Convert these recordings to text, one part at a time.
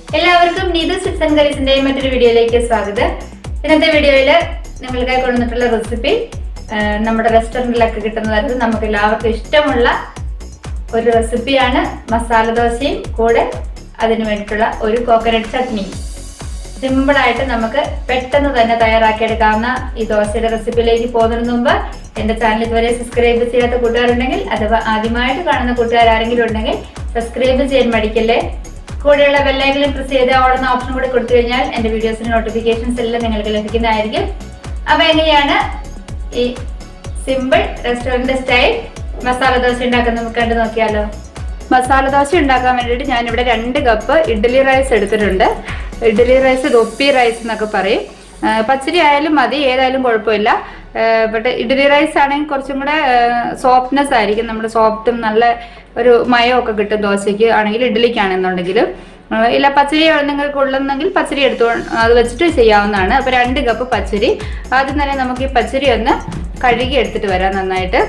എല്ലാവർക്കും Neethu sits and കറീസിന്റെ മറ്റൊരു വീഡിയോയിലേക്ക് സ്വാഗതം. ഇന്നത്തെ വീഡിയോയിൽ നിങ്ങൾക്കായി കൊണ്ടുവന്നിട്ടുള്ള റെസിപ്പി നമ്മുടെ റെസ്റ്റോറന്റിലൊക്കെ കിട്ടുന്നതായിരുന്നു നമുക്ക് എല്ലാവർക്കും ഇഷ്ടമുള്ള ഒരു റെസിപ്പിയാണ്. മസാല ദോശയും കൂടെ അതിനു വേണ്ടിയിട്ടുള്ള ഒരു കോക്കനട്ട് ചട്നി. സിമ്പിൾ ആയിട്ട് നമുക്ക് പെട്ടെന്ന് തന്നെ തയ്യാറാക്കിയെടുക്കാവുന്ന ഈ ദോശയുടെ റെസിപ്പിയിലേക്ക് പോകുന്നതിന് മുമ്പ് എന്റെ ചാനൽ ഇതുവരെ സബ്സ്ക്രൈബ് ചെയ്യാത്ത കൂട്ടുകാരുണ്ടെങ്കിൽ അഥവാ ആദ്യമായിട്ട് കാണുന്ന കൂട്ടുകാരെങ്കിലും ഉണ്ടെങ്കിൽ സബ്സ്ക്രൈബ് ചെയ്യാൻ മടിക്കല്ലേ. കൂടെയുള്ള ബെല്ലൈക്കനും പ്രസ് ചെയ്ത് ഓടുന്ന ഓപ്ഷൻ കൂടി കൊടുത്തു കഴിഞ്ഞാൽ എന്റെ വീഡിയോസിന്റെ നോട്ടിഫിക്കേഷൻസ് എല്ലാം നിങ്ങൾക്ക് ലഭിക്കുന്നതായിരിക്കും. അപ്പൊ എങ്ങനെയാണ് ഈ simple restaurant style masala dosa ഉണ്ടാക്കുന്നത് നമുക്ക് കണ്ടു നോക്കിയാലോ. മസാല ദോശ ഉണ്ടാക്കാൻ വേണ്ടിയിട്ട് ഞാനിവിടെ 2 കപ്പ് ഇഡ്ഡലി റൈസ് എടുത്തിട്ടുണ്ട്. ഇഡ്ഡലി റൈസ് ദൊപ്പി റൈസ് എന്നൊക്കെ പറയും. പച്ചരി ആയാലും മതി, ഏതായാലും കുഴപ്പമില്ല. ബട്ട് ഇഡ്ഡലി റൈസ് ആണെങ്കിൽ കുറച്ചും കൂടെ സോഫ്റ്റ്നെസ് ആയിരിക്കും, നമ്മുടെ സോഫ്റ്റും നല്ല ഒരു മയമൊക്കെ കിട്ടും ദോശയ്ക്ക് ആണെങ്കിൽ. ഇഡ്ഡലിക്കാണെന്നുണ്ടെങ്കിലും ഇല്ല, പച്ചരി നിങ്ങൾക്ക് ഉള്ളെന്നെങ്കിൽ പച്ചരി എടുത്തു അത് വെച്ചിട്ട് ചെയ്യാവുന്നതാണ്. അപ്പൊ 2 കപ്പ് പച്ചരി. ആദ്യം തന്നെ നമുക്ക് ഈ പച്ചരി ഒന്ന് കഴുകി എടുത്തിട്ട് വരാം നന്നായിട്ട്.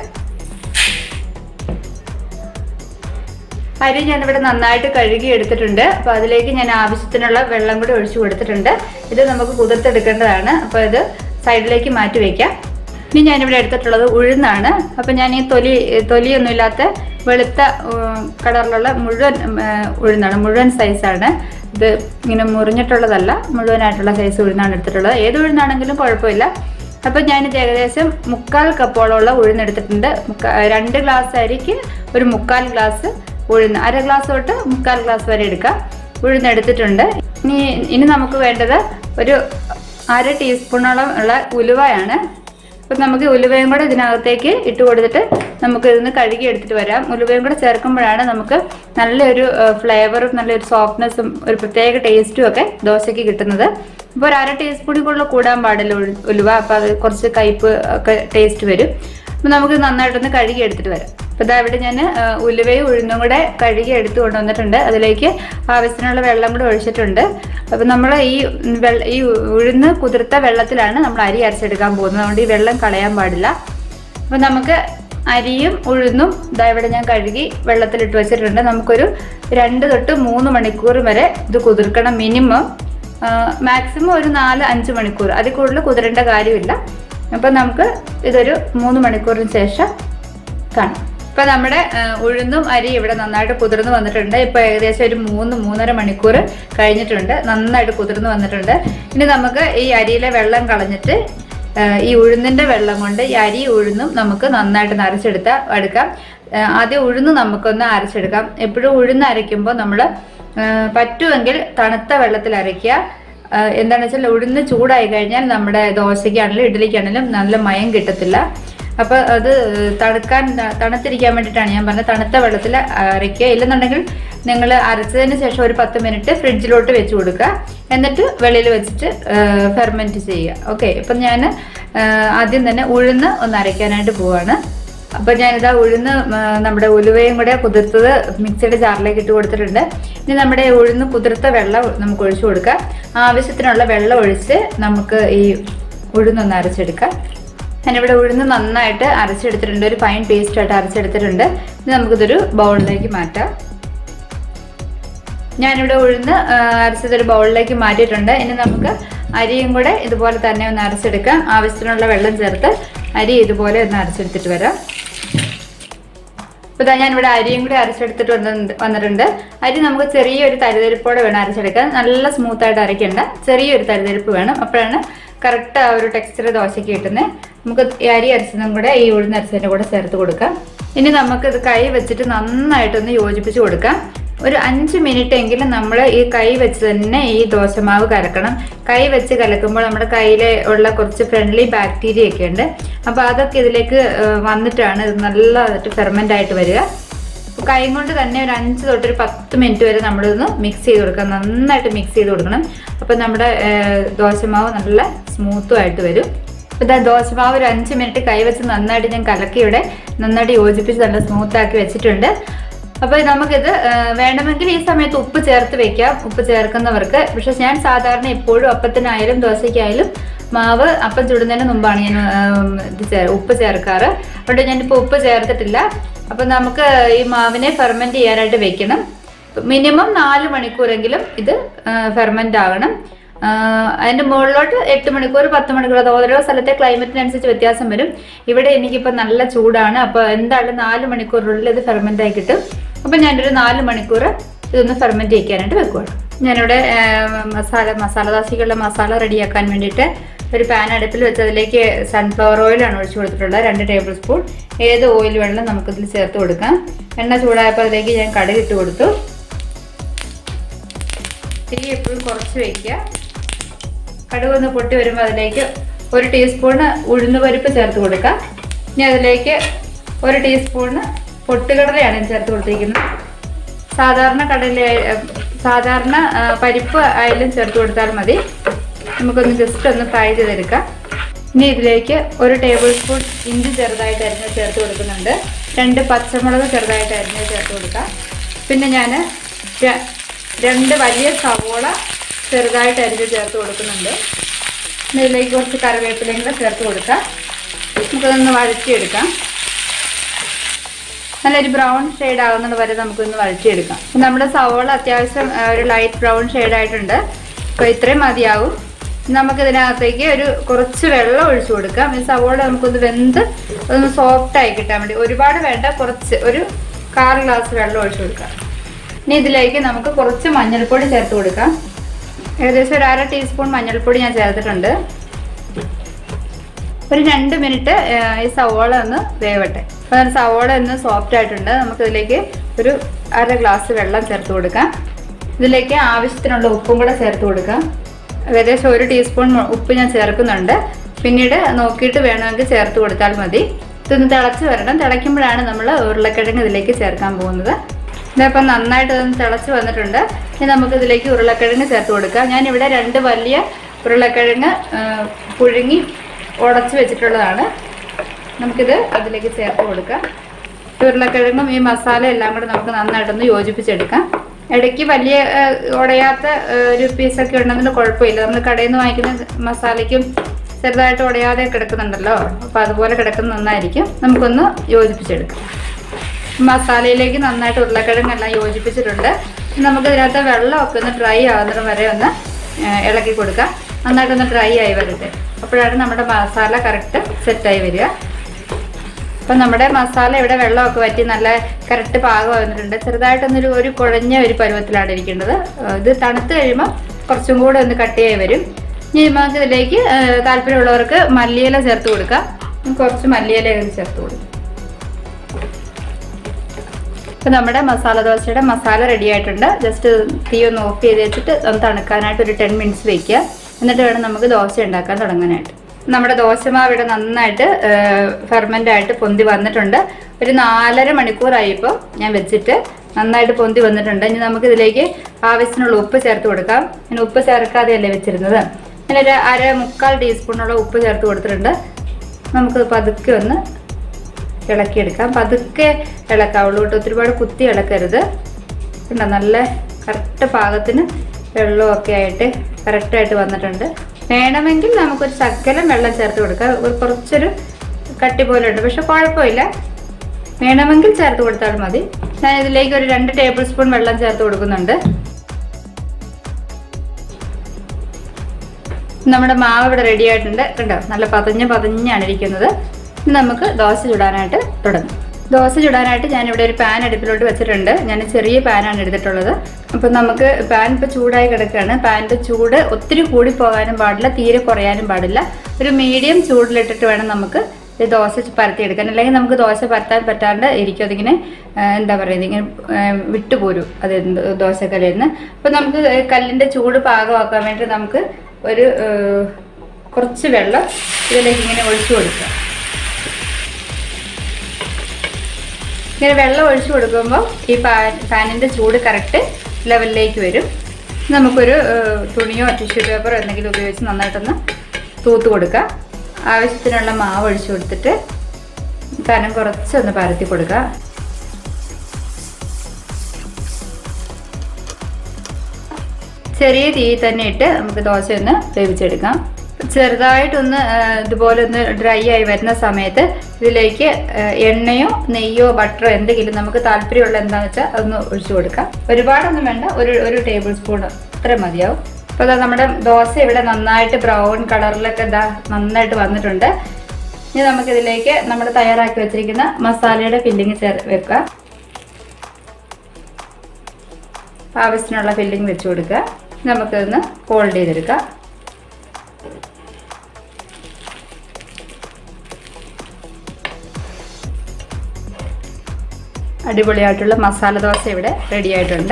അരി ഞാനിവിടെ നന്നായിട്ട് കഴുകി എടുത്തിട്ടുണ്ട്. അപ്പൊ അതിലേക്ക് ഞാൻ ആവശ്യത്തിനുള്ള വെള്ളം കൂടി ഒഴിച്ചു കൊടുത്തിട്ടുണ്ട്. ഇത് നമുക്ക് കുതിർത്തെടുക്കേണ്ടതാണ്. അപ്പൊ ഇത് സൈഡിലേക്ക് മാറ്റി വെക്കാം. ഇനി ഞാനിവിടെ എടുത്തിട്ടുള്ളത് ഉഴുന്നാണ്. അപ്പൊ ഞാൻ ഈ തൊലിയൊന്നും ഇല്ലാത്ത വെളുത്ത കളറിലുള്ള മുഴുവൻ ഉഴുന്നാണ്, മുഴുവൻ സൈസാണ് ഇത്. ഇങ്ങനെ മുറിഞ്ഞിട്ടുള്ളതല്ല, മുഴുവനായിട്ടുള്ള സൈസ് ഉഴുന്നാണ് എടുത്തിട്ടുള്ളത്. ഏത് ഉഴുന്നാണെങ്കിലും കുഴപ്പമില്ല. അപ്പൊ ഞാനിത് ഏകദേശം 1/4 കപ്പോളമുള്ള ഉഴുന്നെടുത്തിട്ടുണ്ട്. 2 ഗ്ലാസ് അരിക്ക് ഒരു 1/4 ഗ്ലാസ് ഉഴുന്ന്, 1/2 ഗ്ലാസ് തൊട്ട് 1/4 ഗ്ലാസ് വരെ എടുക്കാം ഉഴുന്നെടുത്തിട്ടുണ്ട്. ഇനി നമുക്ക് വേണ്ടത് ഒരു 1/2 ടീസ്പൂണോളം ഉള്ള ഉലുവയാണ്. അപ്പൊ നമുക്ക് ഉലുവയും കൂടെ ഇതിനകത്തേക്ക് ഇട്ട് കൊടുത്തിട്ട് നമുക്ക് ഇതൊന്ന് കഴുകി എടുത്തിട്ട് വരാം. ഉലുവയും കൂടെ ചേർക്കുമ്പോഴാണ് നമുക്ക് നല്ലൊരു ഫ്ലേവറും നല്ലൊരു സോഫ്റ്റ്നെസ്സും ഒരു പ്രത്യേക ടേസ്റ്റും ഒക്കെ ദോശയ്ക്ക് കിട്ടുന്നത്. അപ്പോൾ ഒരു 1/2 ടീസ്പൂണിൽ കൂടുതൽ കൂടാൻ പാടില്ല ഉലുവ. അപ്പൊ അത് കുറച്ച് കയ്പ്പ് ഒക്കെ ടേസ്റ്റ് വരും. അപ്പൊ നമുക്ക് നന്നായിട്ടൊന്ന് കഴുകി എടുത്തിട്ട് വരാം. അപ്പൊ ഇതാ ഇവിടെ ഞാൻ ഉലുവയും ഉഴുന്നും കൂടെ കഴുകി എടുത്ത് കൊണ്ടുവന്നിട്ടുണ്ട്. അതിലേക്ക് ആവശ്യത്തിനുള്ള വെള്ളം കൂടെ ഒഴിച്ചിട്ടുണ്ട്. അപ്പൊ നമ്മൾ ഈ ഉഴുന്ന് കുതിർത്ത വെള്ളത്തിലാണ് നമ്മൾ അരി അരച്ചെടുക്കാൻ പോകുന്നത്. അതുകൊണ്ട് ഈ വെള്ളം കളയാൻ പാടില്ല. അപ്പൊ നമുക്ക് അരിയും ഉഴുന്നും ഇതാ ഇവിടെ ഞാൻ കഴുകി വെള്ളത്തിലിട്ട് വെച്ചിട്ടുണ്ട്. നമുക്കൊരു 2 തൊട്ട് 3 മണിക്കൂർ വരെ ഇത് കുതിർക്കണം. മിനിമം മാക്സിമം ഒരു 4-5 മണിക്കൂർ, അതിൽ കൂടുതൽ കുതിരേണ്ട കാര്യമില്ല. അപ്പൊ നമുക്ക് ഇതൊരു 3 മണിക്കൂറിന് ശേഷം കാണാം. ഇപ്പൊ നമ്മുടെ ഉഴുന്നും അരി ഇവിടെ നന്നായിട്ട് കുതിർന്ന് വന്നിട്ടുണ്ട്. ഇപ്പൊ ഏകദേശം ഒരു 3-3.5 മണിക്കൂർ കഴിഞ്ഞിട്ടുണ്ട്. നന്നായിട്ട് കുതിർന്ന് വന്നിട്ടുണ്ട്. ഇനി നമുക്ക് ഈ അരിയിലെ വെള്ളം കളഞ്ഞിട്ട് ഈ ഉഴുന്നിന്റെ വെള്ളം കൊണ്ട് ഈ അരി ഉഴുന്നും നമുക്ക് നന്നായിട്ട് അരച്ചെടുക്കാം. ആദ്യം ഉഴുന്ന് നമുക്കൊന്ന് അരച്ചെടുക്കാം. എപ്പോഴും ഉഴുന്ന് അരയ്ക്കുമ്പോൾ നമ്മൾ പറ്റുമെങ്കിൽ തണുത്ത വെള്ളത്തിൽ അരയ്ക്കുക. എന്താണെന്ന് വെച്ചാൽ ഉഴുന്ന് ചൂടായി കഴിഞ്ഞാൽ നമ്മുടെ ദോശയ്ക്കാണെങ്കിലും ഇഡ്ഡലിക്കാണെങ്കിലും നല്ല മയം കിട്ടത്തില്ല. അപ്പൊ അത് തണുത്തിരിക്കാൻ വേണ്ടിയിട്ടാണ് ഞാൻ പറഞ്ഞത് തണുത്ത വെള്ളത്തിൽ അരയ്ക്കുക. ഇല്ലെന്നുണ്ടെങ്കിൽ നിങ്ങൾ അരച്ചതിന് ശേഷം ഒരു 10 മിനിറ്റ് ഫ്രിഡ്ജിലോട്ട് വെച്ച് കൊടുക്കുക. എന്നിട്ട് വെളിയിൽ വെച്ചിട്ട് ഫെർമെന്റ് ചെയ്യുക. ഓക്കെ, ഇപ്പൊ ഞാൻ ആദ്യം തന്നെ ഉഴുന്ന് ഒന്ന് അരയ്ക്കാനായിട്ട് പോവാണ്. അപ്പൊ ഞാനിതാ ഉഴുന്ന് നമ്മുടെ ഉലുവയും കൂടെ കുതിർത്തത് മിക്സിയുടെ ജാറിലേക്ക് ഇട്ട് കൊടുത്തിട്ടുണ്ട്. ഇനി നമ്മുടെ ഉഴുന്ന് കുതിർത്ത വെള്ളം നമുക്ക് ഒഴിച്ചു കൊടുക്കാം. ആവശ്യത്തിനുള്ള വെള്ളം ഒഴിച്ച് നമുക്ക് ഈ ഉഴുന്നൊന്ന് അരച്ചെടുക്കാം. ഞാനിവിടെ ഉഴുന്ന് നന്നായിട്ട് അരച്ചെടുത്തിട്ടുണ്ട്. ഒരു ഫൈൻ പേസ്റ്റ് ആയിട്ട് അരച്ചെടുത്തിട്ടുണ്ട്. ഇനി നമുക്കിതൊരു ബൗളിലേക്ക് മാറ്റാം. ഞാനിവിടെ ഉഴുന്ന് അരച്ചതൊരു ബൗളിലേക്ക് മാറ്റിയിട്ടുണ്ട്. ഇനി നമുക്ക് അരിയും കൂടെ ഇതുപോലെ തന്നെ ഒന്ന് അരച്ചെടുക്കാം. ആവശ്യത്തിനുള്ള വെള്ളം ചേർത്ത് അരി ഇതുപോലെ ഒന്ന് അരച്ചെടുത്തിട്ട് വരാം. ഇപ്പൊ ഞാനിവിടെ അരിയും കൂടി അരച്ചെടുത്തിട്ട് വന്നിട്ടുണ്ട്. അരി നമുക്ക് ചെറിയൊരു തരിതരിപ്പോടെ വേണം അരച്ചെടുക്കാൻ. നല്ല സ്മൂത്ത് ആയിട്ട് അരയ്ക്കേണ്ട, ചെറിയൊരു തരിതരിപ്പ് വേണം. അപ്പോഴാണ് കറക്റ്റ് ആ ഒരു ടെക്സ്ചർ ദോശയ്ക്ക് കിട്ടുന്നത്. നമുക്ക് ഈ അരി അരച്ചതും കൂടെ ഈ ഉഴുന്ന് അരച്ചതിൻ്റെ കൂടെ ചേർത്ത് കൊടുക്കാം. ഇനി നമുക്ക് ഇത് കൈ വെച്ചിട്ട് നന്നായിട്ടൊന്ന് യോജിപ്പിച്ച് കൊടുക്കാം. ഒരു 5 മിനിറ്റ് എങ്കിലും നമ്മൾ ഈ കൈ വെച്ച് തന്നെ ഈ ദോശമാവ് കലക്കണം. കൈ വെച്ച് കലക്കുമ്പോൾ നമ്മുടെ കയ്യിലെ ഉള്ള കുറച്ച് ഫ്രണ്ട്ലി ബാക്ടീരിയ ഒക്കെ ഉണ്ട്. അപ്പൊ അതൊക്കെ ഇതിലേക്ക് വന്നിട്ടാണ് ഇത് നല്ലതായിട്ട് ഫെർമെന്റ് ആയിട്ട് വരിക. കൈ കൊണ്ട് തന്നെ ഒരു 5 തൊട്ട് ഒരു 10 മിനിറ്റ് വരെ നമ്മളിതൊന്ന് മിക്സ് ചെയ്ത് കൊടുക്കാം. നന്നായിട്ട് മിക്സ് ചെയ്ത് കൊടുക്കണം. അപ്പൊ നമ്മുടെ ദോശമാവ് നല്ല സ്മൂത്തും ആയിട്ട് വരും. ഇതാ ദോശമാവ് ഒരു 5 മിനിറ്റ് കൈ വെച്ച് നന്നായിട്ട് ഞാൻ കലക്കി ഇവിടെ നന്നായിട്ട് യോജിപ്പിച്ച് നല്ല സ്മൂത്ത് ആക്കി വെച്ചിട്ടുണ്ട്. അപ്പൊ നമുക്കിത് വേണമെങ്കിൽ ഈ സമയത്ത് ഉപ്പ് ചേർത്ത് വെക്കാം, ഉപ്പ് ചേർക്കുന്നവർക്ക്. പക്ഷെ ഞാൻ സാധാരണ എപ്പോഴും അപ്പത്തിനായാലും ദോശയ്ക്കായാലും മാവ് അപ്പം ചുടുന്നതിന് മുമ്പാണ് ഞാൻ ഉപ്പ് ചേർക്കാറ്. അതുകൊണ്ട് ഞാനിപ്പോൾ ഉപ്പ് ചേർത്തിട്ടില്ല. അപ്പൊ നമുക്ക് ഈ മാവിനെ ഫെർമെന്റ് ചെയ്യാനായിട്ട് വെക്കണം. മിനിമം 4 മണിക്കൂറെങ്കിലും ഇത് ഫെർമെന്റ് ആകണം. അതിന്റെ മുകളിലോട്ട് 8 മണിക്കൂർ 10 മണിക്കൂർ, അത് ഓരോ സ്ഥലത്തെ ക്ലൈമറ്റിനനുസരിച്ച് വ്യത്യാസം വരും. ഇവിടെ എനിക്കിപ്പോൾ നല്ല ചൂടാണ്, അപ്പോൾ എന്തായാലും 4 മണിക്കൂറിനുള്ളിൽ ഇത് ഫെർമെന്റ് ആയി കിട്ടും. അപ്പം ഞാനൊരു 4 മണിക്കൂർ ഇതൊന്ന് ഫെർമെന്റ് ചെയ്യിക്കാനായിട്ട് വെക്കുകയാണ്. ഞാനിവിടെ മസാല ദോശയ്ക്കുള്ള മസാല റെഡിയാക്കാൻ വേണ്ടിയിട്ട് ഒരു പാൻ അടുപ്പിൽ വെച്ച് അതിലേക്ക് സൺഫ്ലവർ ഓയിലാണ് ഒഴിച്ചു കൊടുത്തിട്ടുള്ളത്. 2 ടേബിൾ സ്പൂൺ. ഏത് ഓയിൽ വേണമെങ്കിലും നമുക്കിതിൽ ചേർത്ത് കൊടുക്കാം. എണ്ണ ചൂടായപ്പോൾ അതിലേക്ക് ഞാൻ കടുക് ഇട്ട് കൊടുത്തു. തീ എപ്പോഴും കുറച്ച് വയ്ക്കുക. കടുക് ഒന്ന് പൊട്ടി വരുമ്പോൾ അതിലേക്ക് 1 ടീസ്പൂണ് ഉഴുന്നുപരിപ്പ് ചേർത്ത് കൊടുക്കാം. ഇനി അതിലേക്ക് 1 ടീസ്പൂണ് പൊട്ടുകടലയാണ് ചേർത്ത് കൊടുത്തിരിക്കുന്നത്. സാധാരണ പരിപ്പ് ആയാലും ചേർത്ത് കൊടുത്താൽ മതി. നമുക്കൊന്ന് ജസ്റ്റ് ഒന്ന് ഫ്രൈ ചെയ്തെടുക്കാം. ഇനി ഇതിലേക്ക് 1 ടേബിൾ സ്പൂൺ ഇഞ്ചി ചെറുതായിട്ട് അരിഞ്ഞ് ചേർത്ത് കൊടുക്കുന്നുണ്ട്. 2 പച്ചമുളക് ചെറുതായിട്ട് അരിഞ്ഞ് ചേർത്ത് കൊടുക്കാം. പിന്നെ ഞാൻ 2 വലിയ സവോള ചെറുതായിട്ട് അരിഞ്ഞ് ചേർത്ത് കൊടുക്കുന്നുണ്ട്. ഇതിലേക്ക് കുറച്ച് കറിവേപ്പിലയും കൂടെ ചേർത്ത് കൊടുക്കാം. നമുക്കതൊന്ന് വഴറ്റിയെടുക്കാം. നല്ലൊരു ബ്രൗൺ ഷെയ്ഡ് ആകുന്നത് വരെ നമുക്കൊന്ന് വഴറ്റിയെടുക്കാം. നമ്മുടെ സവോള അത്യാവശ്യം ഒരു ലൈറ്റ് ബ്രൗൺ ഷെയ്ഡായിട്ടുണ്ട്. അപ്പോൾ ഇത്രയും മതിയാവും. നമുക്കിതിനകത്തേക്ക് കുറച്ച് വെള്ളം ഒഴിച്ചു കൊടുക്കാം. ഈ സവോള നമുക്കൊന്ന് വെന്ത് ഒന്ന് സോഫ്റ്റായി കിട്ടാൻ വേണ്ടി ഒരുപാട് വേണ്ട, ഒരു 1/4 ഗ്ലാസ് വെള്ളം ഒഴിച്ചു കൊടുക്കാം. ഇനി ഇതിലേക്ക് നമുക്ക് കുറച്ച് മഞ്ഞൾപ്പൊടി ചേർത്ത് കൊടുക്കാം. ഏകദേശം ഒരു 1/2 ടീസ്പൂൺ മഞ്ഞൾപ്പൊടി ഞാൻ ചേർത്തിട്ടുണ്ട്. ഒരു 2 മിനിറ്റ് ഈ സവോള ഒന്ന് വേവട്ടെ. അപ്പോൾ സവോള ഒന്ന് സോഫ്റ്റ് ആയിട്ടുണ്ട്. നമുക്കിതിലേക്ക് ഒരു 1/2 ഗ്ലാസ് വെള്ളം ചേർത്ത് കൊടുക്കാം. ഇതിലേക്ക് ആവശ്യത്തിനുള്ള ഉപ്പും കൂടെ ചേർത്ത് കൊടുക്കാം. ഏകദേശം 1 ടീസ്പൂൺ ഉപ്പ് ഞാൻ ചേർക്കുന്നുണ്ട്. പിന്നീട് നോക്കിയിട്ട് വേണമെങ്കിൽ ചേർത്ത് കൊടുത്താൽ മതി. ഇതൊന്ന് തിളച്ച് വരണം. തിളയ്ക്കുമ്പോഴാണ് നമ്മൾ ഉരുളക്കിഴങ്ങ് ഇതിലേക്ക് ചേർക്കാൻ പോകുന്നത്. ഇതിപ്പോൾ നന്നായിട്ട് ഇതൊന്ന് തിളച്ച് വന്നിട്ടുണ്ട്. ഇനി നമുക്കിതിലേക്ക് ഉരുളക്കിഴങ്ങ് ചേർത്ത് കൊടുക്കാം. ഞാനിവിടെ 2 വലിയ ഉരുളക്കിഴങ്ങ് പുഴുങ്ങി ഉടച്ച് വെച്ചിട്ടുള്ളതാണ്. നമുക്കിത് അതിലേക്ക് ചേർത്ത് കൊടുക്കാം. ഉരുളക്കിഴങ്ങും ഈ മസാല എല്ലാം കൂടെ നമുക്ക് നന്നായിട്ടൊന്ന് യോജിപ്പിച്ചെടുക്കാം. ഇടയ്ക്ക് വലിയ ഉടയാത്ത ഒരു പീസൊക്കെ ഉണ്ടെങ്കിൽ കുഴപ്പമില്ല. നമ്മൾ കടയിൽ നിന്ന് വാങ്ങിക്കുന്ന മസാലയ്ക്കും ചെറുതായിട്ട് ഉടയാതെ കിടക്കുന്നുണ്ടല്ലോ, അപ്പോൾ അതുപോലെ കിടക്കുന്നത് നന്നായിരിക്കും. നമുക്കൊന്ന് യോജിപ്പിച്ചെടുക്കാം. മസാലയിലേക്ക് നന്നായിട്ട് ഉരുളക്കിഴങ്ങെല്ലാം യോജിപ്പിച്ചിട്ടുണ്ട്. നമുക്ക് ഇതിനകത്ത് വെള്ളമൊക്കെ ഒന്ന് ഡ്രൈ ആകുന്നത് വരെ ഒന്ന് ഇളക്കി കൊടുക്കാം. നന്നായിട്ടൊന്ന് ഡ്രൈ ആയി വരട്ടെ. അപ്പോഴാണ് നമ്മുടെ മസാല കറക്റ്റ് സെറ്റായി വരിക. അപ്പം നമ്മുടെ മസാല ഇവിടെ വെള്ളമൊക്കെ വറ്റി നല്ല കറക്റ്റ് പാകം വന്നിട്ടുണ്ട്. ചെറുതായിട്ടൊന്നൊരു കുഴഞ്ഞ ഒരു പരുവത്തിലാണ് ഇരിക്കേണ്ടത്. ഇത് തണുത്ത് കഴിയുമ്പോൾ കുറച്ചും കൂടെ ഒന്ന് കട്ടിയായി വരും. ഇനി നമുക്ക് ഇതിലേക്ക് താല്പര്യമുള്ളവർക്ക് മല്ലിയില ചേർത്ത് കൊടുക്കാം. കുറച്ച് മല്ലിയില ചേർത്ത് കൊടുക്കാം. ഇപ്പം നമ്മുടെ മസാല ദോശയുടെ മസാല റെഡി ആയിട്ടുണ്ട്. ജസ്റ്റ് തീ ഒന്ന് ഓഫ് ചെയ്ത് വെച്ചിട്ട് ഒന്ന് തണുക്കാനായിട്ട് ഒരു 10 മിനിറ്റ്സ് വയ്ക്കുക. എന്നിട്ട് വേണം നമുക്ക് ദോശ ഉണ്ടാക്കാൻ തുടങ്ങാനായിട്ട്. നമ്മുടെ ദോശമാവ് ഇവിടെ നന്നായിട്ട് ഫെർമെൻ്റ് ആയിട്ട് പൊന്തി വന്നിട്ടുണ്ട്. ഒരു 4.5 മണിക്കൂറായിപ്പോൾ ഞാൻ വെച്ചിട്ട് നന്നായിട്ട് പൊന്തി വന്നിട്ടുണ്ട്. ഇനി നമുക്കിതിലേക്ക് ആവശ്യത്തിനുള്ള ഉപ്പ് ചേർത്ത് കൊടുക്കാം. ഞാൻ ഉപ്പ് ചേർക്കാതെയല്ലേ വെച്ചിരുന്നത്. ഞാനൊരു 1/4 ടീസ്പൂണുള്ള ഉപ്പ് ചേർത്ത് കൊടുത്തിട്ടുണ്ട്. നമുക്ക് പതുക്കെ ഒന്ന് ഇളക്കിയെടുക്കാം. പതുക്കെ ഇളക്കാവുള്ളൂ കേട്ടോ, ഒരുപാട് കുത്തി ഇളക്കരുത്. ഉണ്ടോ, നല്ല കറക്റ്റ് പാകത്തിന് വെള്ളമൊക്കെ ആയിട്ട് കറക്റ്റായിട്ട് വന്നിട്ടുണ്ട്. വേണമെങ്കിൽ നമുക്കൊരു ശകലം വെള്ളം ചേർത്ത് കൊടുക്കാം. കുറച്ചൊരു കട്ടി പോലെ ഉണ്ട്, പക്ഷെ കുഴപ്പമില്ല. വേണമെങ്കിൽ ചേർത്ത് കൊടുത്താൽ മതി. ഞാൻ ഇതിലേക്ക് ഒരു 2 ടേബിൾ സ്പൂൺ വെള്ളം ചേർത്ത് കൊടുക്കുന്നുണ്ട്. നമ്മുടെ മാവ് ഇവിടെ റെഡി ആയിട്ടുണ്ട്. കണ്ടോ, നല്ല പതഞ്ഞാണ് ഇരിക്കുന്നത്. നമുക്ക് ദോശ ചുടാനായിട്ട് തുടങ്ങും. ദോശ ചുടാനായിട്ട് ഞാനിവിടെ ഒരു പാൻ അടുപ്പിലോട്ട് വെച്ചിട്ടുണ്ട്. ഞാൻ ചെറിയ പാനാണ് എടുത്തിട്ടുള്ളത്. അപ്പം നമുക്ക് പാൻ ഇപ്പോൾ ചൂടായി കിടക്കുകയാണ്. പാനിൻ്റെ ചൂട് ഒത്തിരി കൂടി പോകാനും പാടില്ല, തീരെ കുറയാനും പാടില്ല. ഒരു മീഡിയം ചൂടിലിട്ടിട്ട് വേണം നമുക്ക് ഈ ദോശ പരത്തിയെടുക്കാൻ. അല്ലെങ്കിൽ നമുക്ക് ദോശ പരത്താൻ പറ്റാണ്ട് ഇരിക്കും. അതിങ്ങനെ എന്താ പറയുന്നത്, ഇങ്ങനെ വിട്ടുപോരും അത് ദോശക്കല്ലിൽ നിന്ന്. അപ്പം നമുക്ക് കല്ലിൻ്റെ ചൂട് പാകമാക്കാൻ വേണ്ടി നമുക്ക് കുറച്ച് വെള്ളം ഇതിലേക്ക് ഇങ്ങനെ ഒഴിച്ചു കൊടുക്കാം. ഇങ്ങനെ വെള്ളം ഒഴിച്ചു കൊടുക്കുമ്പോൾ ഈ പാനിൻ്റെ ചൂട് കറക്റ്റ് ലെവലിലേക്ക് വരും. നമുക്കൊരു തുണിയോ ടിഷ്യൂ പേപ്പറോ എന്തെങ്കിലും ഉപയോഗിച്ച് നന്നായിട്ടൊന്ന് തൂത്ത് കൊടുക്കുക. ആവശ്യത്തിനുള്ള മാവ് ഒഴിച്ചു കൊടുത്തിട്ട് കനം കുറച്ചൊന്ന് പരത്തി കൊടുക്കുക. ചെറിയ തീയിൽ തന്നെ ഇട്ട് നമുക്ക് ദോശ ഒന്ന് വേവിച്ചെടുക്കാം. ചെറുതായിട്ടൊന്ന് ഇതുപോലെ ഒന്ന് ഡ്രൈ ആയി വരുന്ന സമയത്ത് ഇതിലേക്ക് എണ്ണയോ നെയ്യോ ബട്ടറോ എന്തെങ്കിലും നമുക്ക് താല്പര്യമുള്ള എന്താണെന്ന് വെച്ചാൽ അതൊന്ന് ഒഴിച്ചു കൊടുക്കാം. ഒരുപാടൊന്നും വേണ്ട, ഒരു ടേബിൾ സ്പൂൺ അത്ര മതിയാവും. അപ്പോൾ നമ്മുടെ ദോശ ഇവിടെ നന്നായിട്ട് ബ്രൗൺ കളറിലൊക്കെ നന്നായിട്ട് വന്നിട്ടുണ്ട്. ഇനി നമുക്കിതിലേക്ക് നമ്മൾ തയ്യാറാക്കി വെച്ചിരിക്കുന്ന മസാലയുടെ ഫില്ലിങ് വെക്കുക. ആവശ്യത്തിനുള്ള ഫില്ലിങ് വെച്ച് കൊടുക്കുക. നമുക്കിതൊന്ന് ഫോൾഡ് ചെയ്തെടുക്കാം. അടിപൊളിയായിട്ടുള്ള മസാല ദോശ ഇവിടെ റെഡി ആയിട്ടുണ്ട്.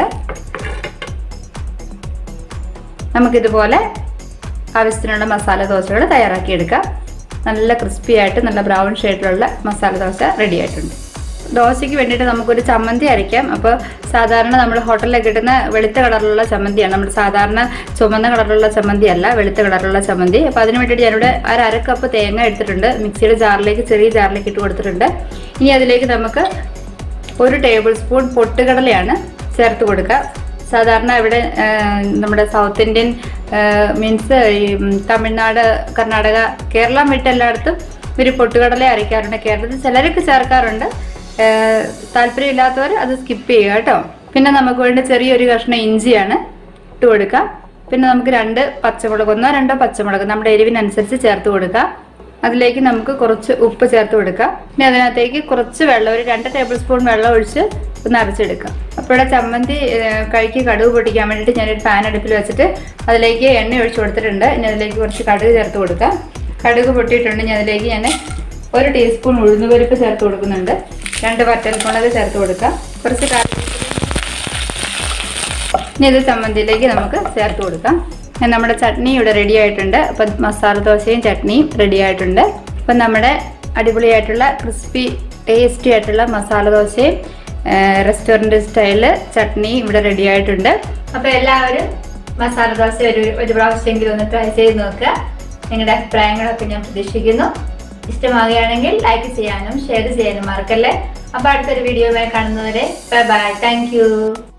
നമുക്കിതുപോലെ ആവശ്യത്തിനുള്ള മസാല ദോശകൾ തയ്യാറാക്കിയെടുക്കാം. നല്ല ക്രിസ്പി ആയിട്ട് നല്ല ബ്രൗൺ ഷെയ്ഡിലുള്ള മസാല ദോശ റെഡി ആയിട്ടുണ്ട്. ദോശയ്ക്ക് വേണ്ടിയിട്ട് നമുക്കൊരു ചമ്മന്തി അരയ്ക്കാം. അപ്പോൾ സാധാരണ നമ്മൾ ഹോട്ടലിലൊക്കെ കിട്ടുന്ന വെളുത്ത കളറിലുള്ള ചമ്മന്തിയാണ്. നമ്മൾ സാധാരണ ചുമന്ന കളറിലുള്ള ചമ്മന്തി അല്ല, വെളുത്ത കളറിലുള്ള ചമ്മന്തി. അപ്പോൾ അതിന് വേണ്ടിയിട്ട് ഞാനിവിടെ അര കപ്പ് തേങ്ങ എടുത്തിട്ടുണ്ട്. മിക്സിയുടെ ജാറിലേക്ക്, ചെറിയ ജാറിലേക്ക് ഇട്ട് കൊടുത്തിട്ടുണ്ട്. ഇനി അതിലേക്ക് നമുക്ക് 1 ടേബിൾ സ്പൂൺ പൊട്ടുകടലയാണ് ചേർത്ത് കൊടുക്കുക. സാധാരണ ഇവിടെ നമ്മുടെ സൗത്ത് ഇന്ത്യൻ മീൻസ് ഈ തമിഴ്നാട്, കർണാടക, കേരളം വിട്ട് എല്ലായിടത്തും ഒരു പൊട്ടുകടല അരയ്ക്കാറുണ്ട്. കേരളത്തിൽ ചിലരൊക്കെ ചേർക്കാറുണ്ട്. താല്പര്യമില്ലാത്തവർ അത് സ്കിപ്പ് ചെയ്യുക കേട്ടോ. പിന്നെ നമുക്ക് വേണ്ട ചെറിയൊരു കഷ്ണം ഇഞ്ചിയാണ് ഇട്ട് കൊടുക്കുക. പിന്നെ നമുക്ക് 2 പച്ചമുളക്, 1-2 പച്ചമുളക് നമ്മുടെ എരിവിനനുസരിച്ച് ചേർത്ത് കൊടുക്കുക. അതിലേക്ക് നമുക്ക് കുറച്ച് ഉപ്പ് ചേർത്ത് കൊടുക്കാം. പിന്നെ അതിനകത്തേക്ക് കുറച്ച് വെള്ളം, ഒരു 2 ടേബിൾ സ്പൂൺ വെള്ളം ഒഴിച്ച് ഒന്ന് അരച്ചെടുക്കാം. അപ്പോൾ ഇവിടെ ചമ്മന്തി കഴുകി കടുക് പൊട്ടിക്കാൻ വേണ്ടിയിട്ട് ഞാനൊരു പാൻ അടുപ്പിൽ വെച്ചിട്ട് അതിലേക്ക് എണ്ണ ഒഴിച്ച് കൊടുത്തിട്ടുണ്ട്. ഇനി അതിലേക്ക് കുറച്ച് കടുക് ചേർത്ത് കൊടുക്കാം. കടുക് പൊട്ടിയിട്ടുണ്ട്. ഇനി അതിലേക്ക് ഞാൻ 1 ടീസ്പൂൺ ഉഴുന്നുപരിപ്പ് ചേർത്ത് കൊടുക്കുന്നുണ്ട്. 2 വറ്റൽമുളക് ചേർത്ത് കൊടുക്കാം. കുറച്ച് ഇനി ഇത് ചമ്മന്തിയിലേക്ക് നമുക്ക് ചേർത്ത് കൊടുക്കാം. നമ്മുടെ ചട്നി ഇവിടെ റെഡി ആയിട്ടുണ്ട്. അപ്പം മസാല ദോശയും ചട്നിയും റെഡി ആയിട്ടുണ്ട്. അപ്പം നമ്മുടെ അടിപൊളിയായിട്ടുള്ള ക്രിസ്പി ടേസ്റ്റി ആയിട്ടുള്ള മസാല ദോശയും റെസ്റ്റോറൻറ്റ് സ്റ്റൈല് ചട്നിയും ഇവിടെ റെഡി ആയിട്ടുണ്ട്. അപ്പോൾ എല്ലാവരും മസാല ദോശ ഒരു പ്രാവശ്യമെങ്കിലും ഒന്ന് ട്രൈ ചെയ്ത് നോക്കുക. നിങ്ങളുടെ അഭിപ്രായങ്ങളൊക്കെ ഞാൻ പ്രതീക്ഷിക്കുന്നു. ഇഷ്ടമാകുകയാണെങ്കിൽ ലൈക്ക് ചെയ്യാനും ഷെയർ ചെയ്യാനും മറക്കല്ലേ. അപ്പോൾ അടുത്തൊരു വീഡിയോയുമായി കാണുന്നവരെ ബൈ ബൈ. Thank you.